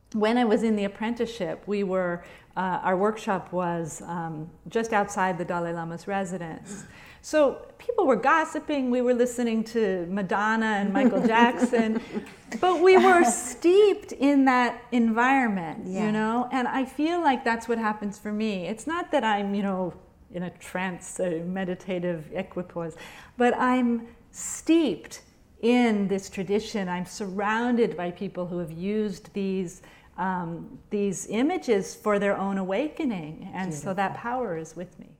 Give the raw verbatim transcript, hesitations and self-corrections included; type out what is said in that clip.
when I was in the apprenticeship, we were, uh, our workshop was um, just outside the Dalai Lama's residence. So people were gossiping, we were listening to Madonna and Michael Jackson, but we were steeped in that environment, yeah. you know? And I feel like that's what happens for me. It's not that I'm, you know, in a trance, a meditative equipoise, but I'm steeped in this tradition. I'm surrounded by people who have used these um, these images for their own awakening, and Beautiful. So that power is with me.